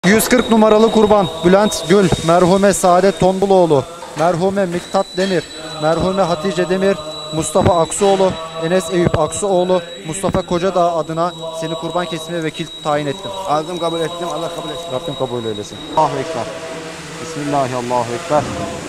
140 numaralı kurban Bülent Gül, merhume Saadet Tombuloğlu, merhume Miktat Demir, merhume Hatice Demir, Mustafa Aksuoğlu, Enes Eyüp Aksuoğlu, Mustafa Kocadağ adına seni kurban kesmeye vekil tayin ettim. Aldım, kabul ettim. Allah kabul etsin. Rabbim kabul eylesin. Allahu Ekber. Bismillahirrahmanirrahim. Allahu Ekber.